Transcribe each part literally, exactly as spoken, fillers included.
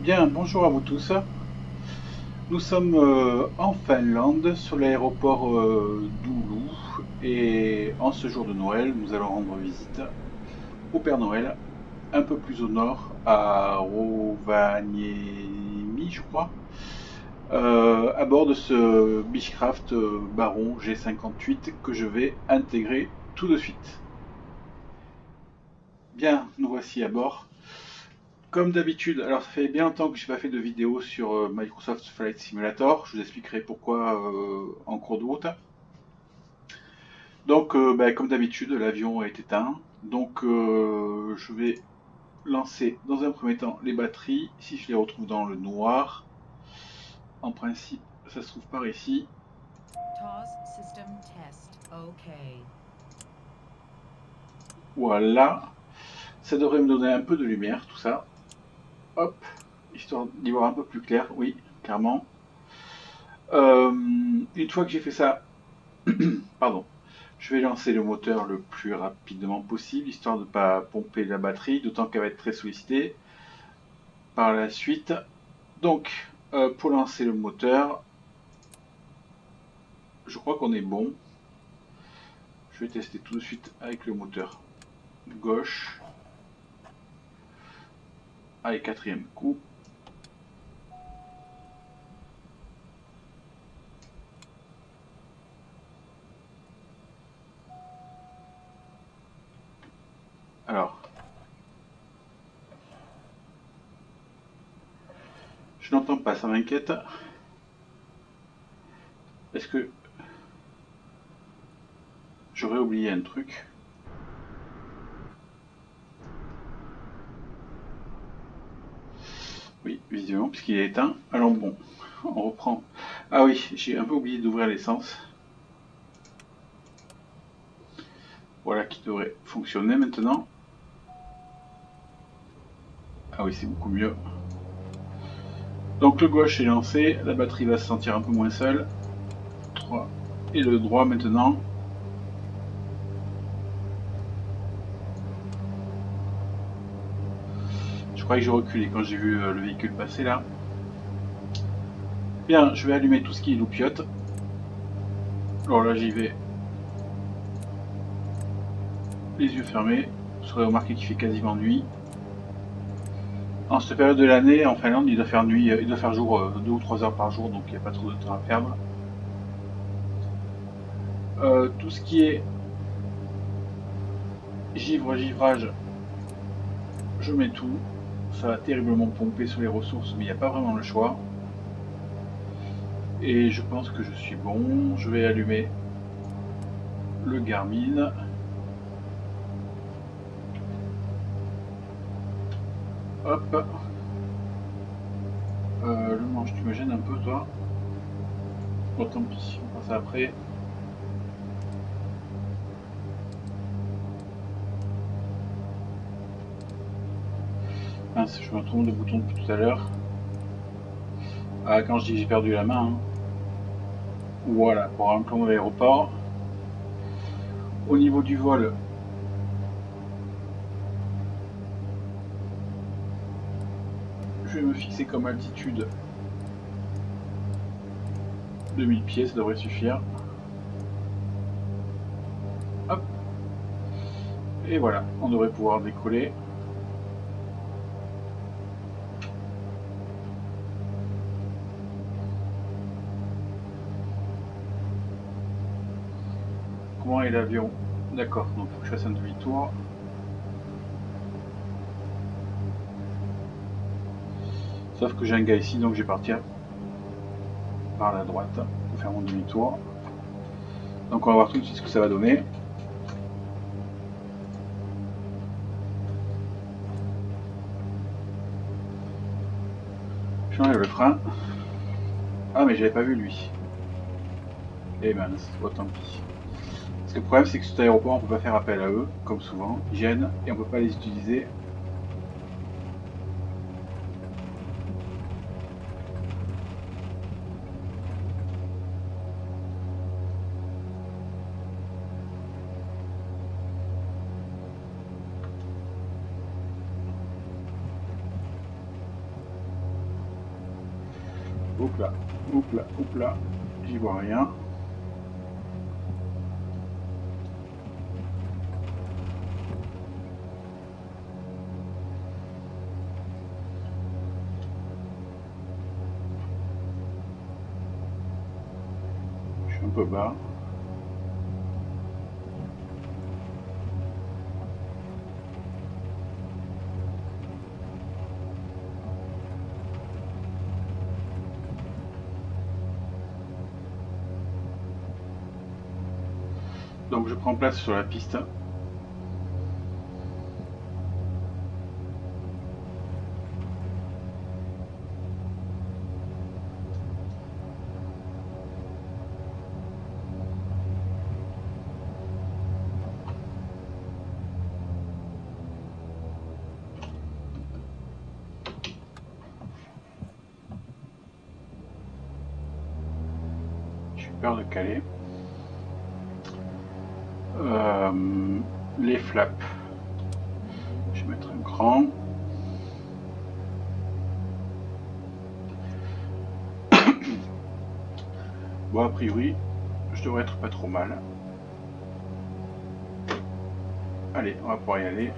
Bien, bonjour à vous tous. Nous sommes euh, en Finlande, sur l'aéroport euh, d'Oulu, et en ce jour de Noël, nous allons rendre visite au Père Noël, un peu plus au nord, à Rovaniemi, je crois, euh, à bord de ce Beechcraft euh, Baron G cinquante-huit que je vais intégrer tout de suite. Bien, nous voici à bord. Comme d'habitude, alors ça fait bien longtemps que je n'ai pas fait de vidéo sur euh, Microsoft Flight Simulator, je vous expliquerai pourquoi euh, en cours de route. Donc euh, bah, comme d'habitude, l'avion est éteint, donc euh, je vais lancer dans un premier temps les batteries, si je les retrouve dans le noir. En principe, ça se trouve par ici. Voilà, ça devrait me donner un peu de lumière, tout ça. Hop, histoire d'y voir un peu plus clair, oui, clairement. Euh, une fois que j'ai fait ça, pardon, je vais lancer le moteur le plus rapidement possible, histoire de ne pas pomper la batterie, d'autant qu'elle va être très sollicitée par la suite. Donc, euh, pour lancer le moteur, je crois qu'on est bon. Je vais tester tout de suite avec le moteur gauche. Allez, quatrième coup. Alors, je n'entends pas, ça m'inquiète. Est-ce que j'aurais oublié un truc? Oui, visiblement, puisqu'il est éteint. Alors bon, on reprend. Ah oui, j'ai un peu oublié d'ouvrir l'essence. Voilà qui devrait fonctionner maintenant. Ah oui, c'est beaucoup mieux. Donc le gauche est lancé, la batterie va se sentir un peu moins seule. trois. Et le droit maintenant. Je croyais que je reculais quand j'ai vu le véhicule passer là. Bien, je vais allumer tout ce qui est loupiote. Alors là j'y vais. Les yeux fermés. Vous aurez remarqué qu'il fait quasiment nuit. En cette période de l'année, en Finlande, il doit faire nuit, il doit faire jour deux ou trois heures par jour, donc il n'y a pas trop de temps à perdre. Euh, tout ce qui est givre, givrage, je mets tout. Ça va terriblement pomper sur les ressources, mais il n'y a pas vraiment le choix. Et je pense que je suis bon. Je vais allumer le Garmin. Hop. Euh, le manche, tu me gênes un peu, toi. Bon, tant pis, on passe après. Mince, je me trompe de bouton depuis tout à l'heure. Ah, quand je dis que j'ai perdu la main. Hein. Voilà, pour un plan de l'aéroport. Au niveau du vol, je vais me fixer comme altitude deux mille pieds, ça devrait suffire. Hop. Et voilà, on devrait pouvoir décoller. Comment est l'avion? D'accord, donc il faut que je fasse un demi-tour. Sauf que j'ai un gars ici, donc je vais partir par la droite pour faire mon demi-tour. Donc on va voir tout de suite ce que ça va donner. J'enlève le frein. Ah mais j'avais pas vu lui. Eh ben, oh, tant pis. Parce que le problème c'est que cet aéroport on peut pas faire appel à eux, comme souvent, ils gênent et on peut pas les utiliser. Hop là, hop là, hop là, j'y vois rien. Je suis un peu bas. Donc je prends place sur la piste. J'ai peur de caler. Euh, les flaps. Je vais mettre un cran. Bon, a priori, je devrais être pas trop mal. Allez, on va pouvoir y aller.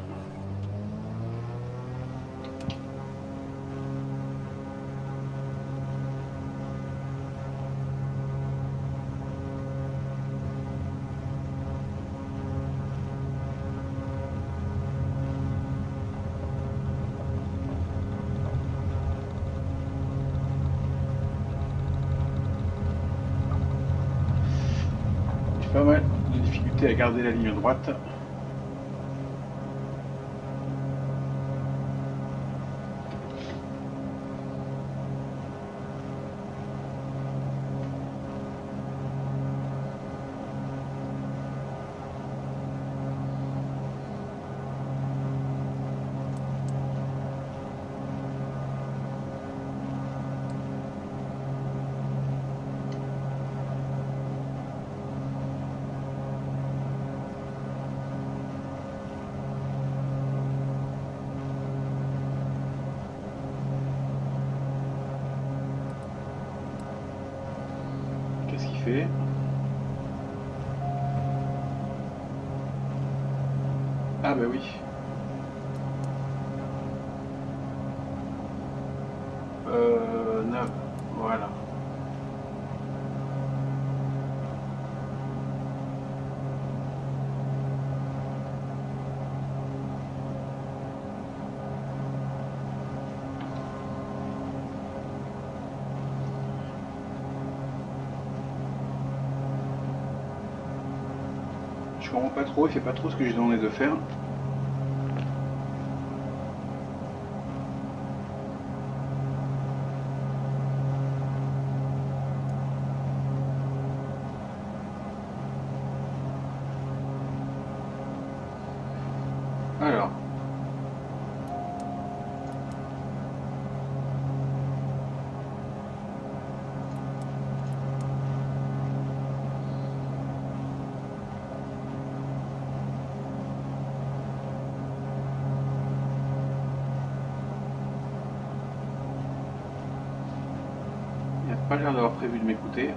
Pas mal de difficultés à garder la ligne droite. Qu'est-ce qu'il fait? Ah bah oui. Euh, neuf, voilà. Je comprends pas trop, il fait pas trop ce que j'ai demandé de faire. Alors. Il n'a pas l'air d'avoir prévu de m'écouter.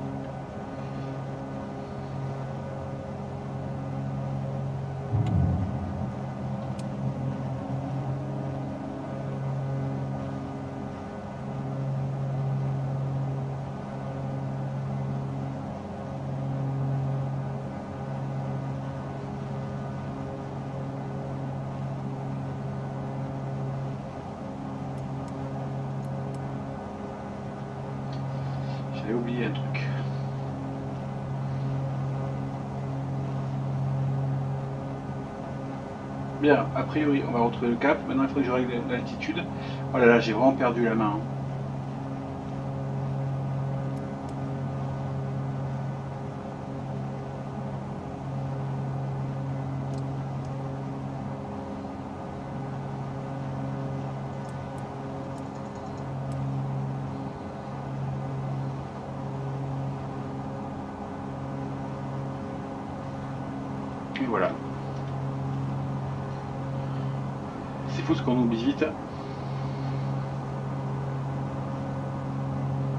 J'avais oublié un truc. Bien, a priori, on va retrouver le cap. Maintenant, il faut que je règle l'altitude. Oh là là, j'ai vraiment perdu la main. Et voilà. C'est fou ce qu'on oublie vite.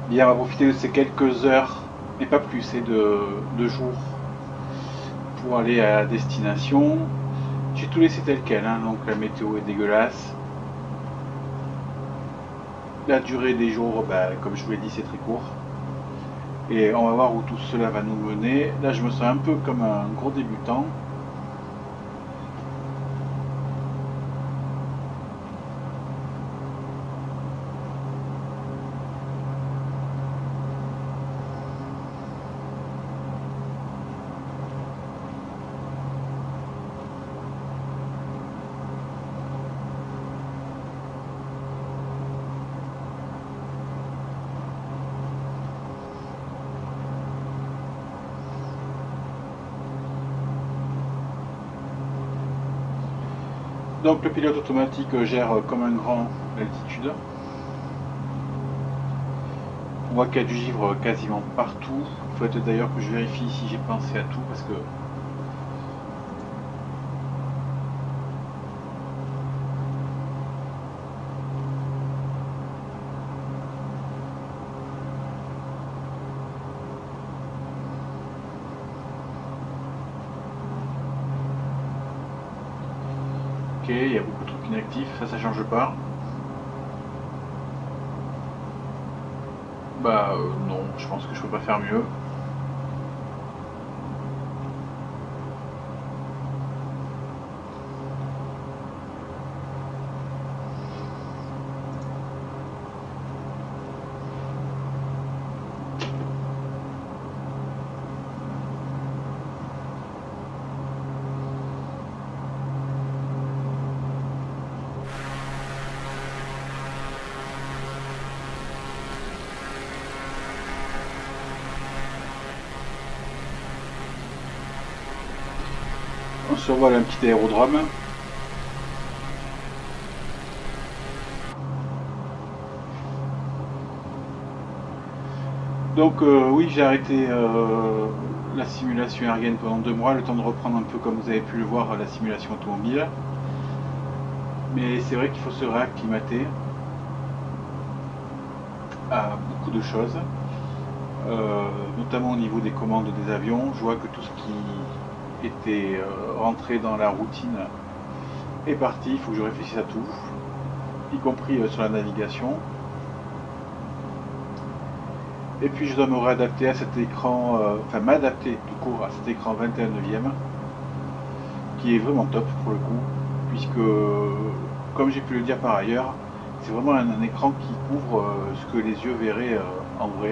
Bien, on va profiter de ces quelques heures, mais pas plus, et de, de jours, pour aller à la destination. J'ai tout laissé tel quel, hein, donc la météo est dégueulasse. La durée des jours, bah, comme je vous l'ai dit, c'est très court. Et on va voir où tout cela va nous mener. Là, je me sens un peu comme un gros débutant. Donc le pilote automatique gère comme un grand l'altitude. On voit qu'il y a du givre quasiment partout. Il faut être d'ailleurs que je vérifie si j'ai pensé à tout parce que ok, il y a beaucoup de trucs inactifs, ça ça change pas. Bah euh, non, je pense que je peux pas faire mieux. On survole un petit aérodrome. Donc euh, oui, j'ai arrêté euh, la simulation aérienne pendant deux mois, le temps de reprendre un peu, comme vous avez pu le voir, la simulation automobile. Mais c'est vrai qu'il faut se réacclimater à beaucoup de choses, euh, notamment au niveau des commandes des avions. Je vois que tout ce qui était euh, rentré dans la routine est parti, il faut que je réfléchisse à tout, y compris euh, sur la navigation. Et puis je dois me réadapter à cet écran, euh, enfin m'adapter tout court à cet écran vingt et un neuvième, qui est vraiment top pour le coup, puisque, comme j'ai pu le dire par ailleurs, c'est vraiment un, un écran qui couvre euh, ce que les yeux verraient euh, en vrai.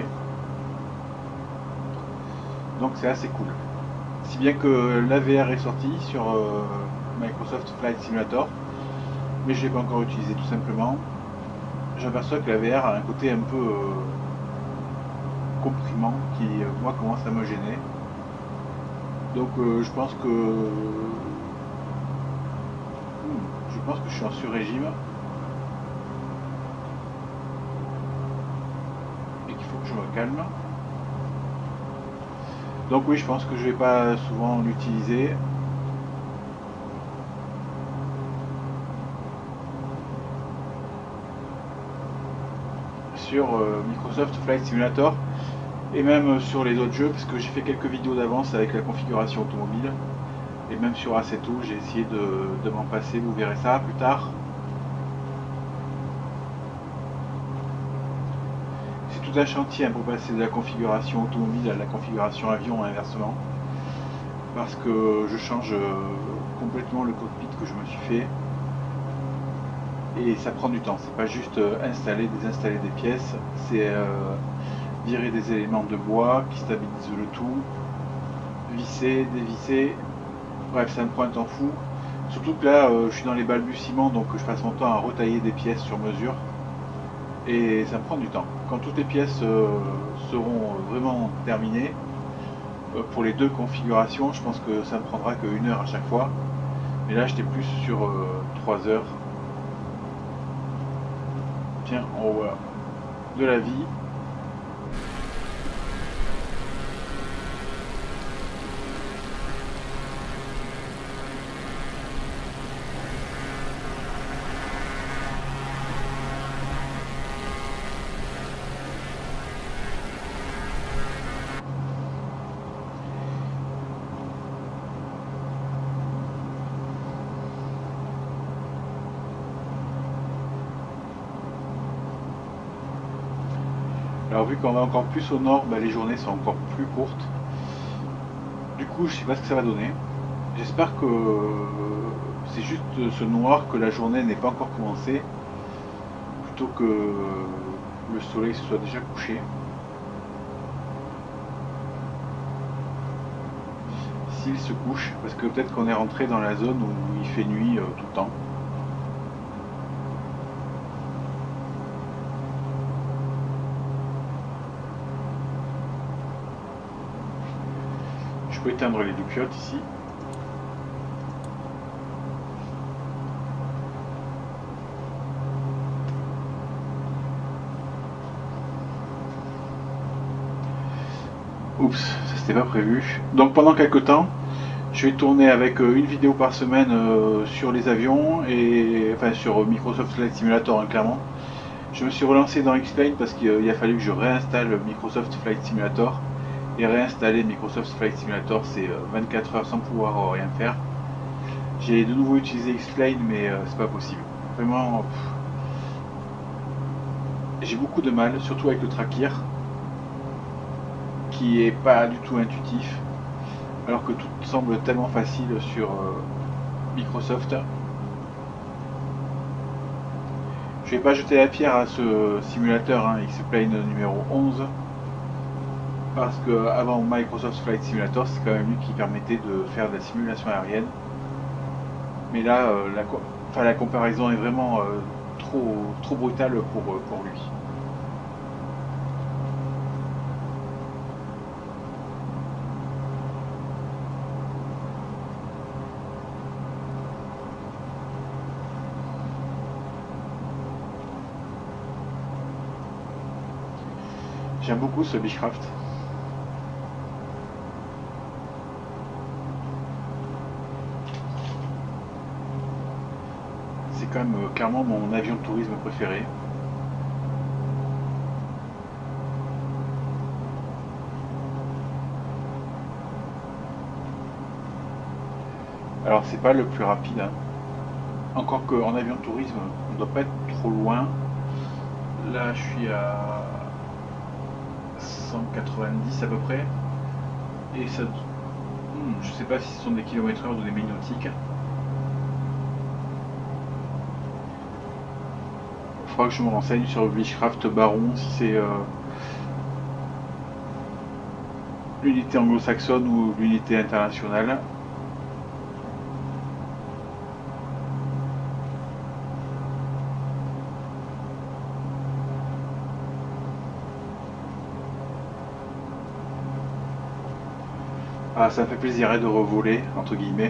Donc c'est assez cool. Si bien que l'A V R est sorti sur euh, Microsoft Flight Simulator, mais je ne l'ai pas encore utilisé tout simplement. J'aperçois que l'A V R a un côté un peu euh, comprimant qui, euh, moi, commence à me gêner. Donc euh, je pense que hmm, je pense que je suis en sur-régime et qu'il faut que je me calme. Donc oui, je pense que je vais pas souvent l'utiliser. Sur euh, Microsoft Flight Simulator et même sur les autres jeux, parce que j'ai fait quelques vidéos d'avance avec la configuration automobile, et même sur Assetto j'ai essayé de, de m'en passer, vous verrez ça plus tard. C'est tout un chantier hein, pour passer de la configuration automobile à la configuration avion et inversement, parce que je change euh, complètement le cockpit que je me suis fait, et ça prend du temps. C'est pas juste euh, installer, désinstaller des pièces, c'est euh, virer des éléments de bois qui stabilisent le tout, visser, dévisser, bref ça me prend un temps fou. Surtout que là euh, je suis dans les balbutiements, donc je passe mon temps à retailler des pièces sur mesure et ça me prend du temps. Quand toutes les pièces euh, seront vraiment terminées, euh, pour les deux configurations, je pense que ça ne prendra qu'une heure à chaque fois. Mais là j'étais plus sur euh, trois heures. Tiens, en haut voilà, de la vie. Alors vu qu'on va encore plus au nord, bah, les journées sont encore plus courtes. Du coup, je sais pas ce que ça va donner. J'espère que c'est juste ce noir, que la journée n'est pas encore commencée, plutôt que le soleil se soit déjà couché. S'il se couche, parce que peut-être qu'on est rentré dans la zone où il fait nuit euh, tout le temps. Je peux éteindre les loupiotes ici. Oups, ça c'était pas prévu. Donc pendant quelques temps, je vais tourner avec une vidéo par semaine euh, sur les avions et enfin sur Microsoft Flight Simulator, hein, clairement. Je me suis relancé dans X-Plane parce qu'il a fallu que je réinstalle Microsoft Flight Simulator. Et réinstaller Microsoft Flight Simulator, c'est vingt-quatre heures sans pouvoir rien faire. J'ai de nouveau utilisé X-Plane, mais euh, c'est pas possible. Vraiment, j'ai beaucoup de mal, surtout avec le Trackir, qui est pas du tout intuitif, alors que tout semble tellement facile sur euh, Microsoft. Je vais pas jeter la pierre à ce simulateur, hein, X-Plane numéro onze, parce que avant Microsoft Flight Simulator, c'est quand même lui qui permettait de faire de la simulation aérienne. Mais là, euh, la, enfin, la comparaison est vraiment euh, trop, trop brutale pour, euh, pour lui. J'aime beaucoup ce Beechcraft. C'est quand même euh, clairement mon avion de tourisme préféré. Alors c'est pas le plus rapide, hein. Encore qu'en avion de tourisme, on ne doit pas être trop loin. Là je suis à cent quatre-vingt-dix à peu près. Et ça... Hmm, je sais pas si ce sont des kilomètres heure ou des milles nautiques. Il faudra que je me renseigne sur le Beechcraft Baron, si c'est euh, l'unité anglo-saxonne ou l'unité internationale. Ah, ça me fait plaisir de revoler, entre guillemets.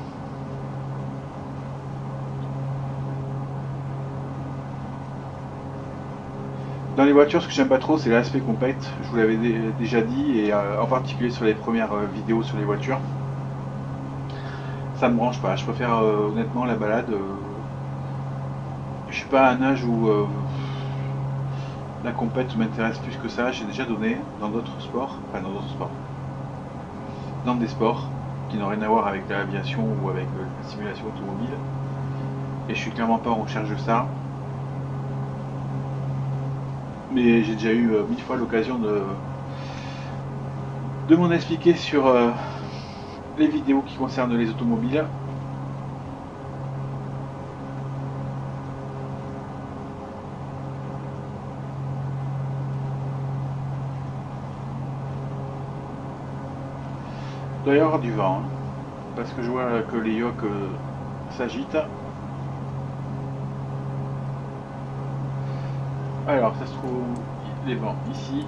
Dans les voitures, ce que j'aime pas trop, c'est l'aspect compète. Je vous l'avais déjà dit, et euh, en particulier sur les premières euh, vidéos sur les voitures. Ça me branche pas. Je préfère euh, honnêtement la balade. Euh, je suis pas à un âge où euh, la compète m'intéresse plus que ça. J'ai déjà donné dans d'autres sports, enfin dans d'autres sports, dans des sports qui n'ont rien à voir avec l'aviation ou avec euh, la simulation automobile. Et je suis clairement pas en recherche de ça. Mais j'ai déjà eu euh, mille fois l'occasion de, de m'en expliquer sur euh, les vidéos qui concernent les automobiles. Il doit y avoir du vent, hein, parce que je vois que les yoks euh, s'agitent. Alors, ça se trouve, les vents ici.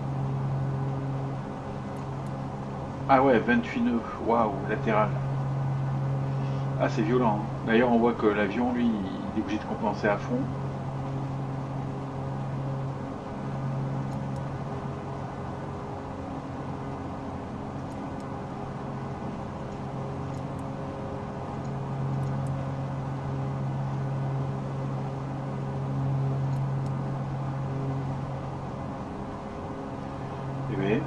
Ah ouais, vingt-huit nœuds, waouh, latéral. Ah, c'est violent, hein. D'ailleurs, on voit que l'avion, lui, il est obligé de compenser à fond. Eh bien,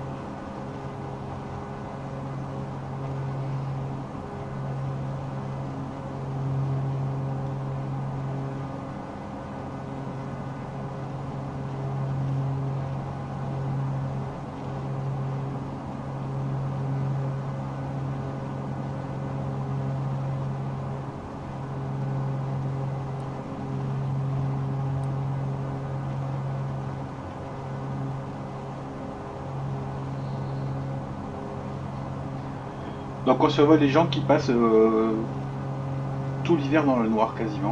Donc on survole les gens qui passent euh, tout l'hiver dans le noir quasiment.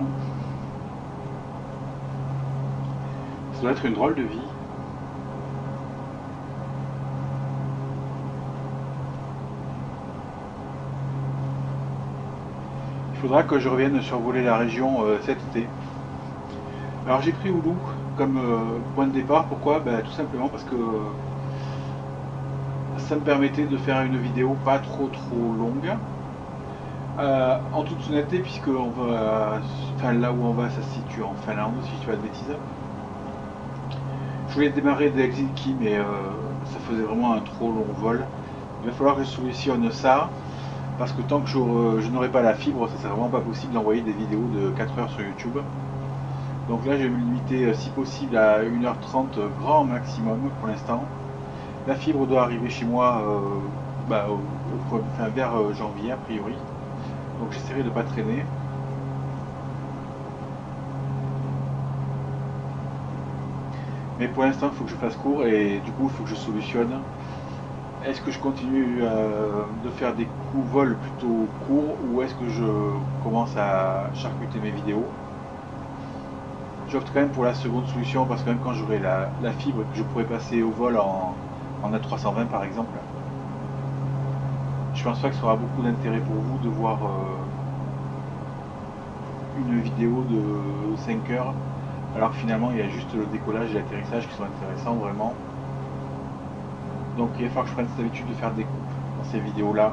Ça doit être une drôle de vie. Il faudra que je revienne survoler la région euh, cet été. Alors j'ai pris Oulu comme euh, point de départ. Pourquoi? Ben, tout simplement parce que ça me permettait de faire une vidéo pas trop trop longue. Euh, en toute honnêteté, puisque on va, enfin, là où on va, ça se situe en Finlande, si tu as de bêtises. Je voulais démarrer de Helsinki, mais euh, ça faisait vraiment un trop long vol. Il va falloir que je solutionne ça, parce que tant que je, je n'aurai pas la fibre, ça ne sera vraiment pas possible d'envoyer des vidéos de quatre heures sur YouTube. Donc là, je vais me limiter, si possible, à une heure trente grand maximum pour l'instant. La fibre doit arriver chez moi euh, bah, au, au, enfin, vers janvier, a priori. Donc j'essaierai de ne pas traîner. Mais pour l'instant, il faut que je fasse court et du coup, il faut que je solutionne. Est-ce que je continue euh, de faire des coups vol plutôt courts ou est-ce que je commence à charcuter mes vidéos? J'opte quand même pour la seconde solution parce que même quand j'aurai la, la fibre que je pourrais passer au vol en, en A trois cent vingt par exemple, je pense pas que ce aura beaucoup d'intérêt pour vous de voir euh, une vidéo de cinq heures alors que finalement il y a juste le décollage et l'atterrissage qui sont intéressants vraiment. Donc il va falloir que je prenne cette habitude de faire des coupes dans ces vidéos là.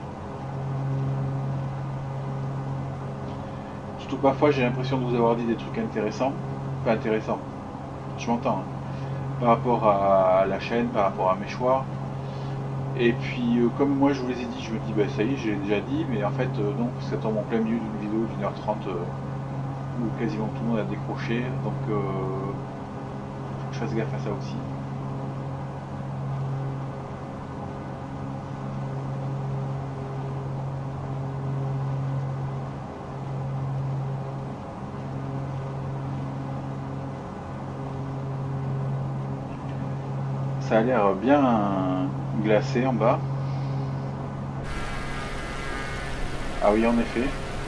Surtout parfois j'ai l'impression de vous avoir dit des trucs intéressants, pas intéressants, je m'entends, hein, par rapport à la chaîne, par rapport à mes choix. Et puis euh, comme moi je vous les ai dit, je me dis bah ça y est, j'ai déjà dit, mais en fait euh, non, ça tombe en plein milieu d'une vidéo d'une heure trente euh, où quasiment tout le monde a décroché, donc euh, faut que je fasse gaffe à ça aussi. Ça a l'air bien glacé en bas. Ah oui, en effet.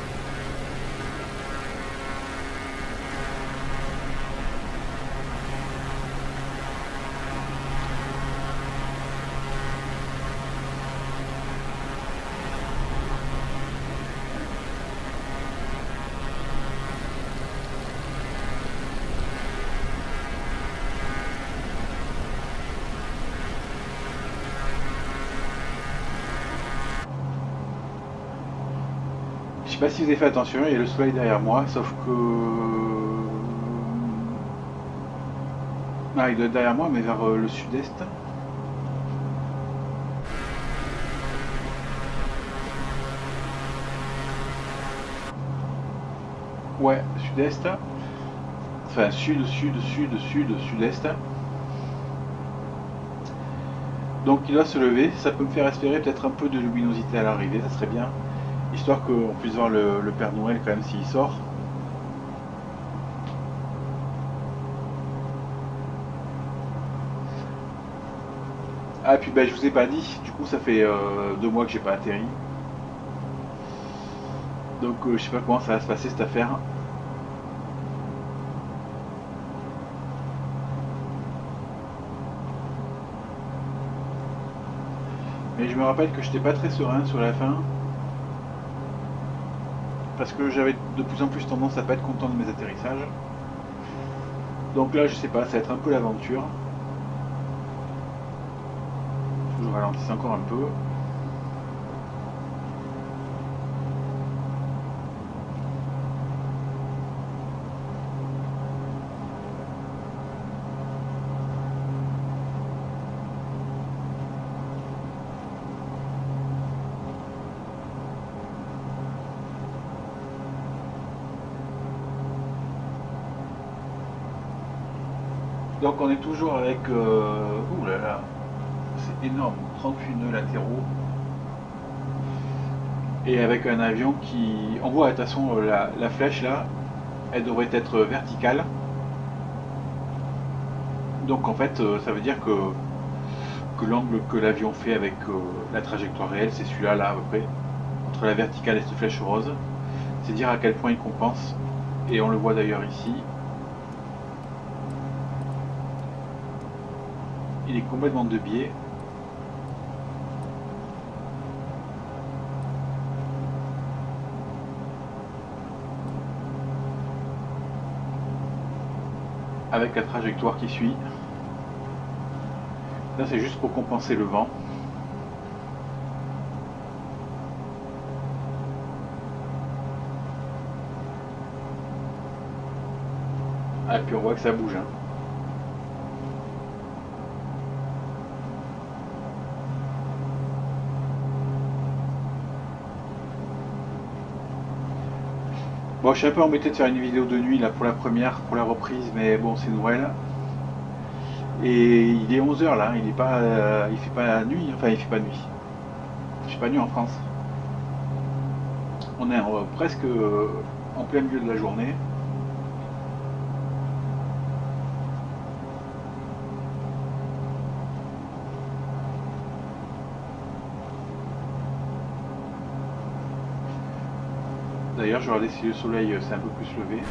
Je sais pas si vous avez fait attention, il y a le soleil derrière moi, sauf que... Ah, il doit être derrière moi, mais vers le sud-est. Ouais, sud-est. Enfin, sud, sud, sud, sud, sud-est. Donc il doit se lever, ça peut me faire espérer peut-être un peu de luminosité à l'arrivée, ça serait bien. Histoire qu'on puisse voir le, le Père Noël quand même s'il sort. Ah, et puis ben, je vous ai pas dit, du coup ça fait euh, deux mois que j'ai pas atterri. Donc euh, je sais pas comment ça va se passer cette affaire. Mais je me rappelle que j'étais pas très serein sur la fin. Parce que j'avais de plus en plus tendance à pas être content de mes atterrissages. Donc là je sais pas, ça va être un peu l'aventure. Je ralentisse encore un peu. Donc on est toujours avec... Euh... Ouh là là, c'est énorme, trente-huit nœuds latéraux. Et avec un avion qui... On voit de toute façon la, la flèche là, elle devrait être verticale. Donc en fait ça veut dire que que l'angle que l'avion fait avec euh, la trajectoire réelle, c'est celui-là, là, à peu près, entre la verticale et cette flèche rose. C'est dire à quel point il compense. Et on le voit d'ailleurs ici. Il est complètement de biais. Avec la trajectoire qui suit. Là, c'est juste pour compenser le vent. Ah, et puis on voit que ça bouge. Hein. Bon, je suis un peu embêté de faire une vidéo de nuit là pour la première, pour la reprise, mais bon, c'est Noël. Et il est onze heures là, il est pas, euh, il fait pas nuit, enfin il fait pas nuit. Il fait pas nuit en France. On est euh, presque euh, en plein milieu de la journée. D'ailleurs, je vais regarder si le soleil s'est un peu plus levé.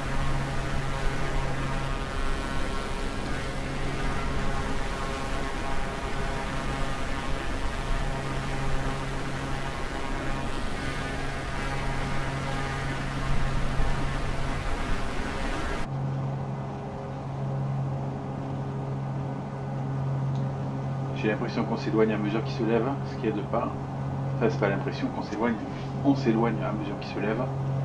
J'ai l'impression qu'on s'éloigne à mesure qu'il se lève, ce qui aide pas. Enfin, c'est pas l'impression qu'on s'éloigne, on s'éloigne à mesure qu'il se lève.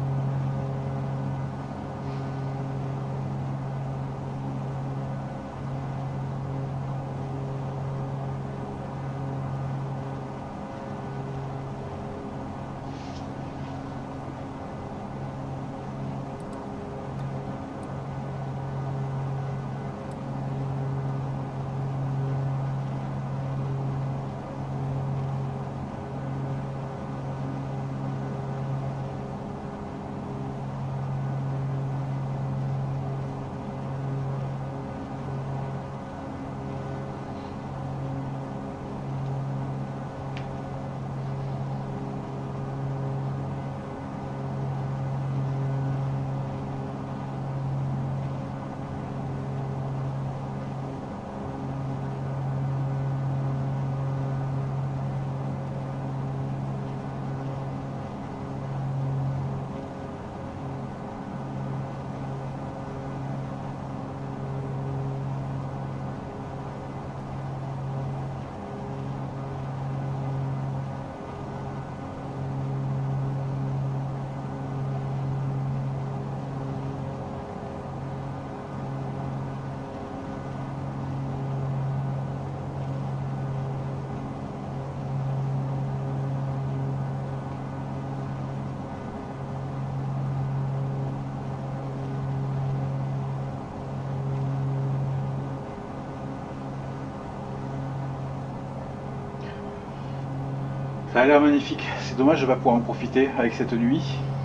Ça a l'air magnifique. C'est dommage, je vais pas pouvoir en profiter avec cette nuit.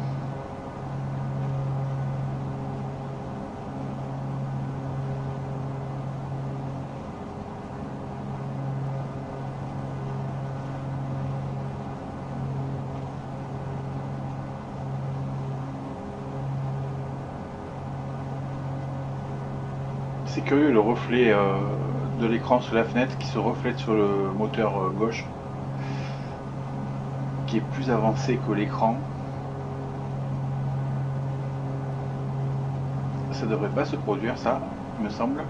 C'est curieux le reflet euh, de l'écran sur la fenêtre qui se reflète sur le moteur euh, gauche, qui est plus avancé que l'écran. Ça devrait pas se produire, ça, il me semble.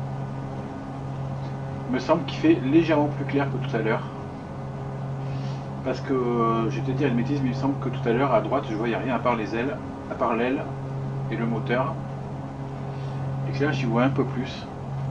Me semble qu'il fait légèrement plus clair que tout à l'heure. Parce que euh, je vais te dire une bêtise, mais il me semble que tout à l'heure à droite je voyais rien à part les ailes, à part l'aile et le moteur. Et que là j'y vois un peu plus.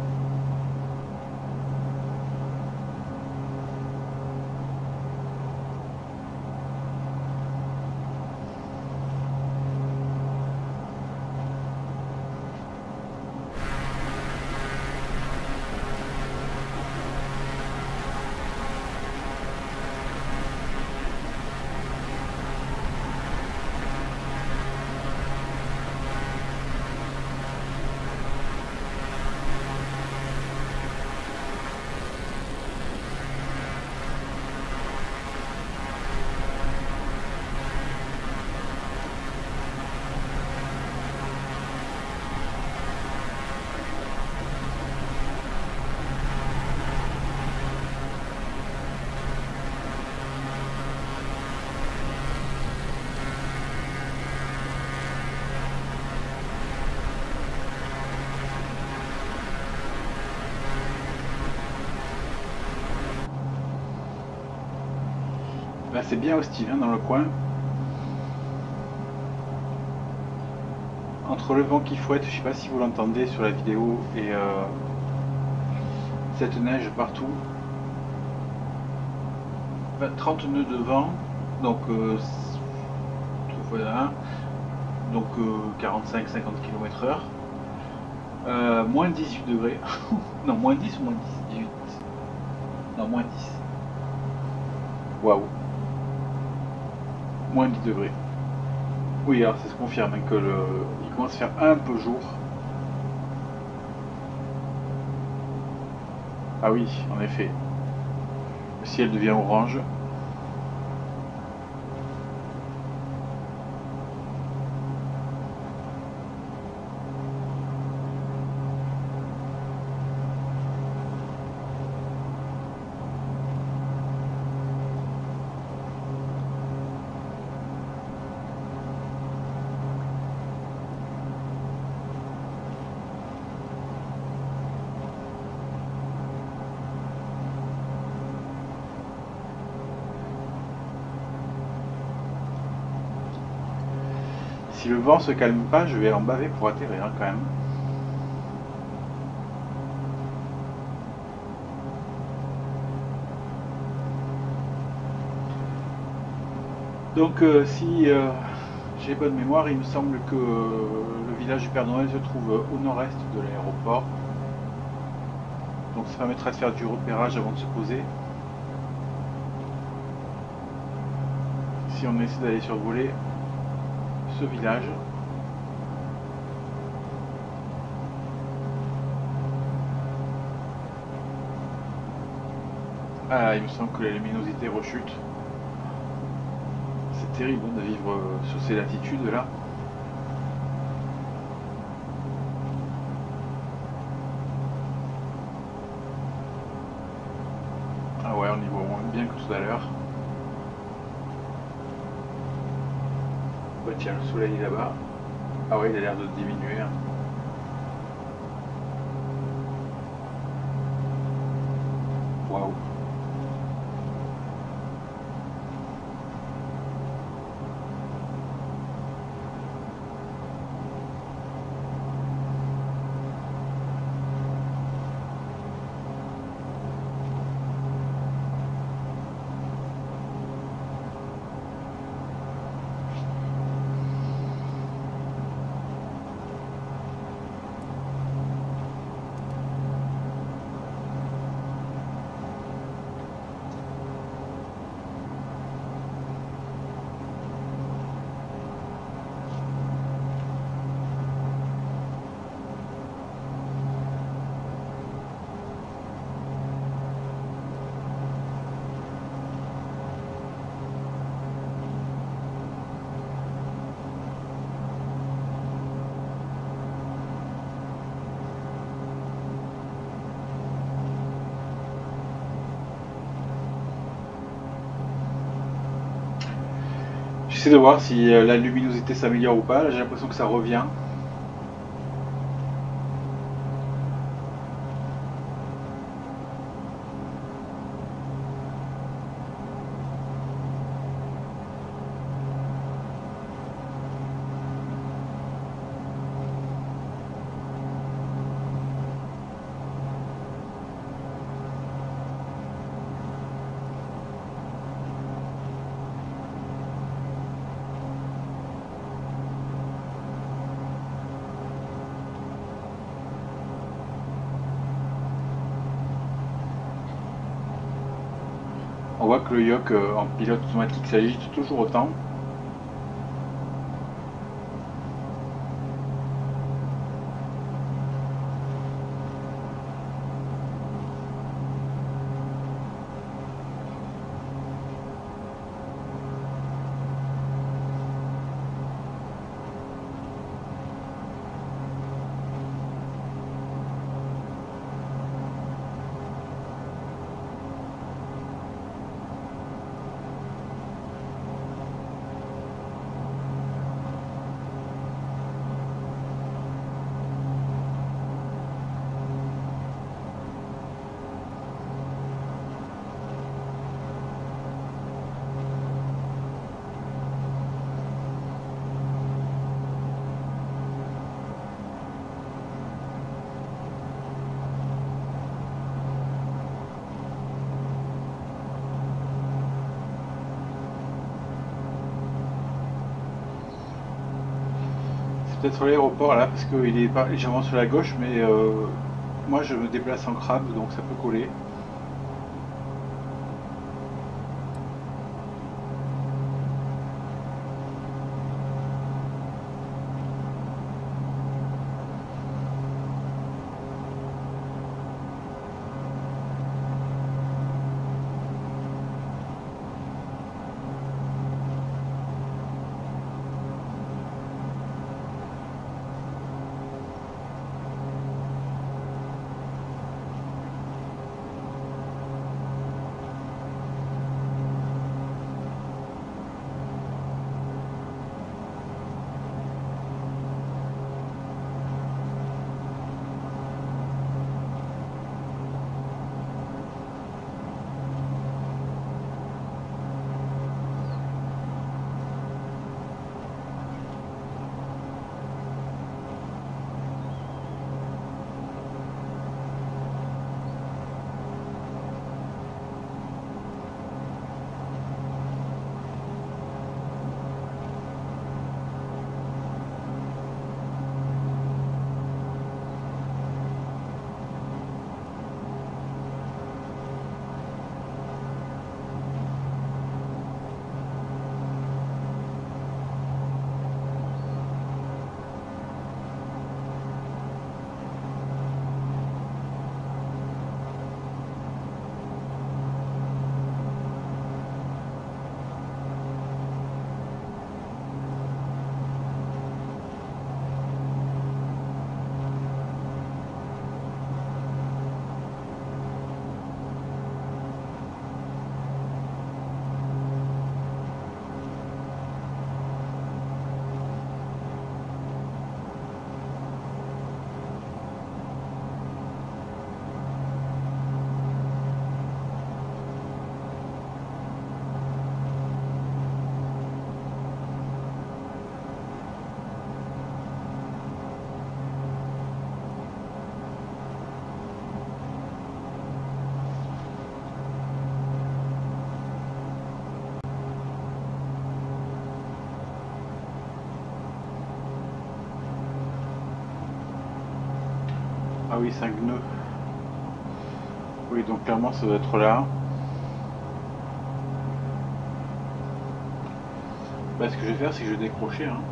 Là c'est bien hostile hein, dans le coin. Entre le vent qui fouette, je sais pas si vous l'entendez sur la vidéo, et euh, cette neige partout. trente nœuds de vent, donc euh, voilà, donc euh, quarante-cinq à cinquante kilomètres heure. Euh, moins dix-huit degrés. Non, moins dix ou moins dix-huit? Non, moins dix. Waouh. Moins dix degrés. Oui, alors ça se confirme hein, que le, il commence à faire un peu jour. Ah oui, en effet. Le ciel devient orange. Si le vent se calme pas, je vais en baver pour atterrir hein, quand même. Donc euh, si euh, j'ai bonne mémoire, il me semble que euh, le village du Père Noël se trouve au nord-est de l'aéroport. Donc ça permettra de faire du repérage avant de se poser. Si on essaie d'aller survoler ce village. Ah, il me semble que la luminosité rechute. C'est terrible de vivre sur ces latitudes là. Ah ouais, on y voit moins bien que tout à l'heure. Bah tiens, le soleil est là-bas. Ah ouais, il a l'air de diminuer. Waouh. J'essaie de voir si la luminosité s'améliore ou pas. Là, j'ai l'impression que ça revient. On voit que le yoke euh, en pilote automatique s'agite toujours autant. Peut-être sur l'aéroport là, parce qu'il est pas légèrement sur la gauche, mais euh, moi je me déplace en crabe, donc ça peut coller. Ah oui, cinq nœuds. Oui, donc clairement ça doit être là. Bah, ce que je vais faire, c'est que je vais décrocher. Hein.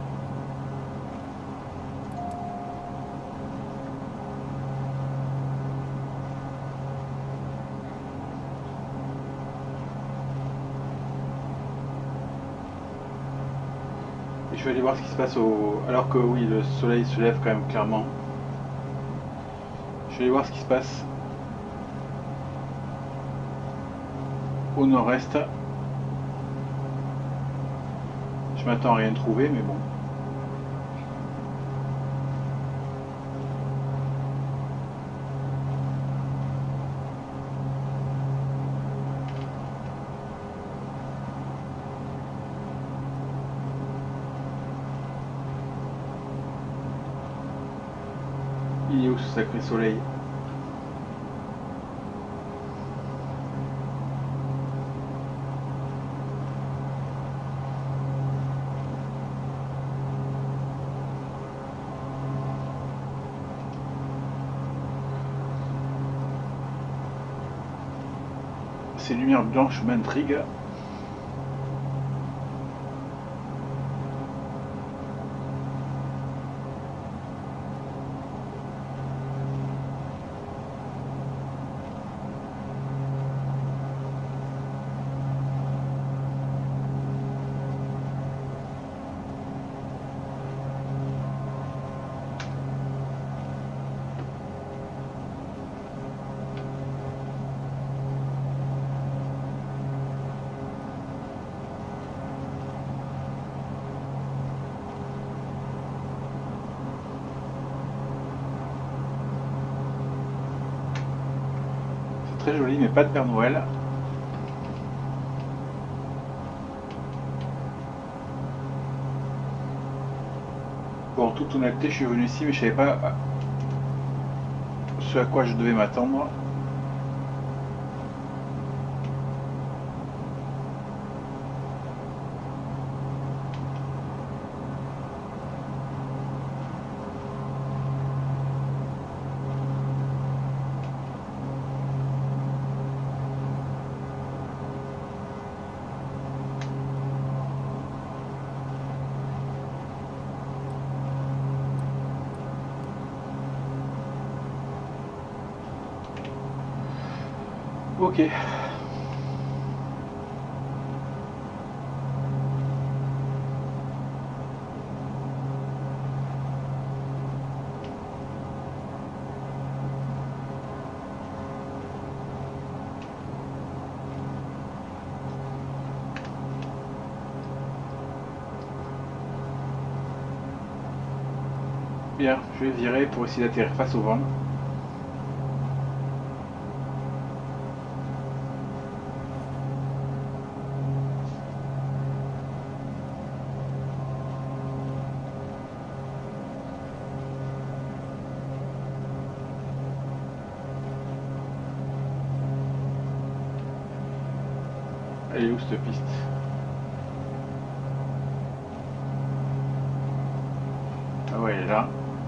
Et je vais aller voir ce qui se passe au... Alors que oui, le soleil se lève quand même clairement. Je vais aller voir ce qui se passe au nord-est. Je m'attends à rien trouver, mais bon. Il est où ce sacré soleil? Ces lumières blanches m'intriguent. Très joli, mais pas de Père Noël. Bon, en toute honnêteté, je suis venu ici, mais je savais pas ce à quoi je devais m'attendre. Ok. Bien, je vais virer pour essayer d'atterrir face au vent. Elle est où cette piste? Ah ouais, elle est là.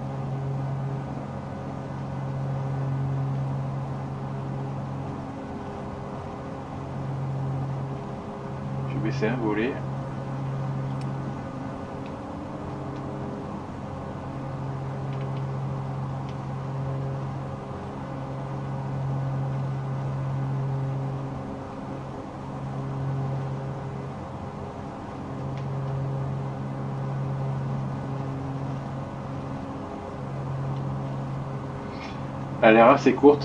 Je vais baisser un volet. Elle a l'air assez courte.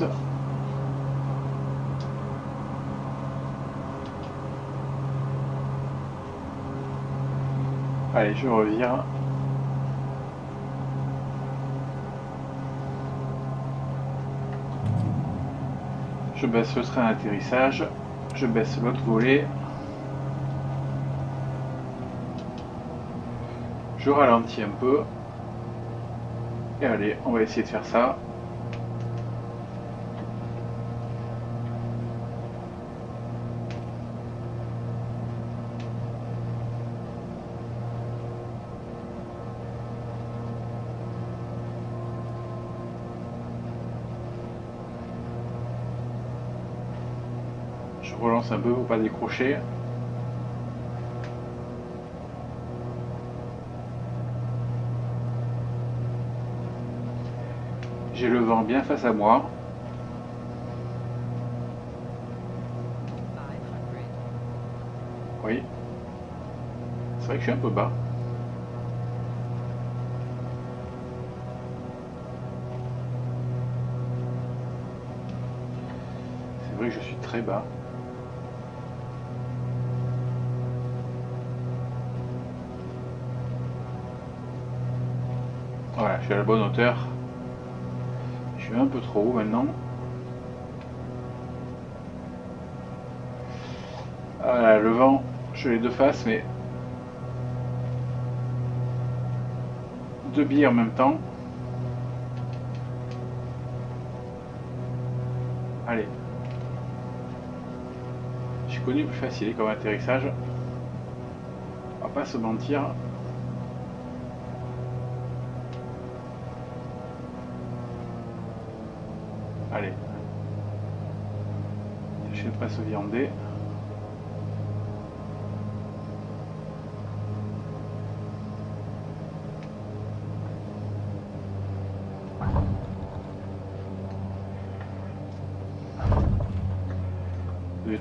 Allez, je revire. Je baisse le train d'atterrissage. Je baisse l'autre volet. Je ralentis un peu. Et allez, on va essayer de faire ça. Je relance un peu pour pas décrocher. J'ai le vent bien face à moi. Oui. C'est vrai que je suis un peu bas. C'est vrai que je suis très bas. Voilà, je suis à la bonne hauteur. Je suis un peu trop haut maintenant. Voilà, le vent, je l'ai de face, mais deux biais en même temps. Allez. J'ai connu plus facile comme atterrissage. On va pas se mentir. Allez. de pas se viander. Zut.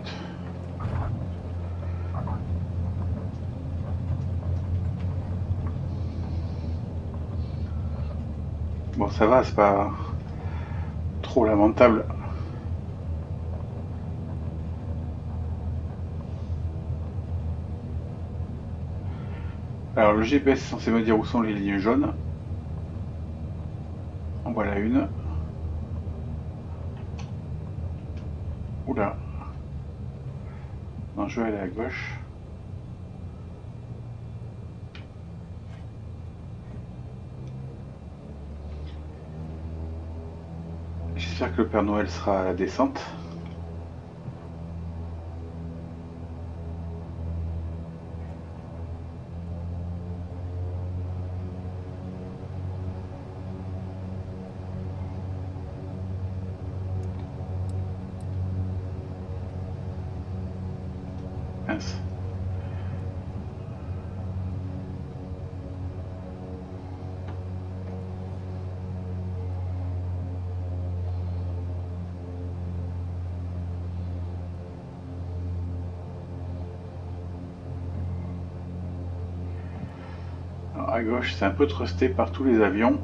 Bon, ça va, c'est pas trop lamentable. Alors le G P S est censé me dire où sont les lignes jaunes. En voilà une. Oula. Non, je vais aller à gauche. J'espère que le Père Noël sera à la descente. Mince. Alors, à gauche, c'est un peu trusté par tous les avions.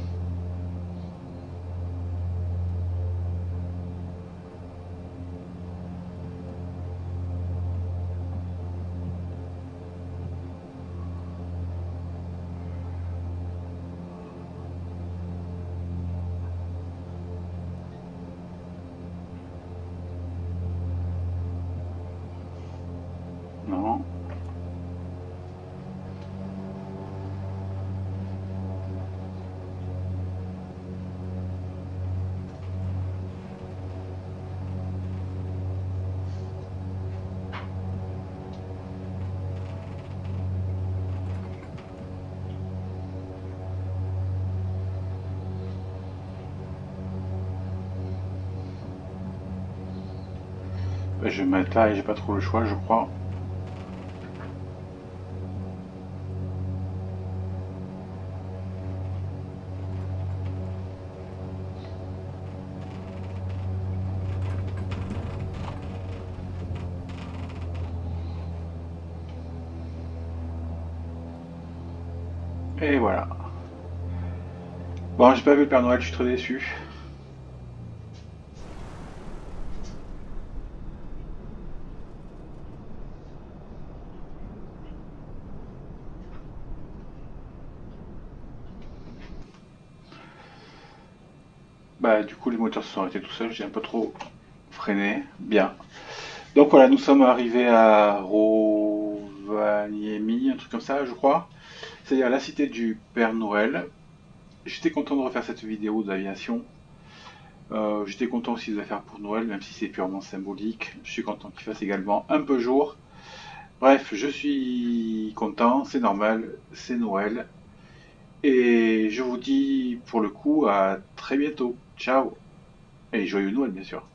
Non. Je vais me mettre là et j'ai pas trop le choix, je crois. Et voilà. Bon, j'ai pas vu le Père Noël, je suis très déçu. Bah, du coup, les moteurs se sont arrêtés tout seuls, j'ai un peu trop freiné. Bien. Donc voilà, nous sommes arrivés à Rovaniemi, un truc comme ça, je crois. C'est-à-dire la cité du Père Noël. J'étais content de refaire cette vidéo d'aviation. Euh, J'étais content aussi de la faire pour Noël, même si c'est purement symbolique. Je suis content qu'il fasse également un peu jour. Bref, je suis content, c'est normal, c'est Noël. Et je vous dis pour le coup à très bientôt. Ciao. Et joyeux Noël bien sûr.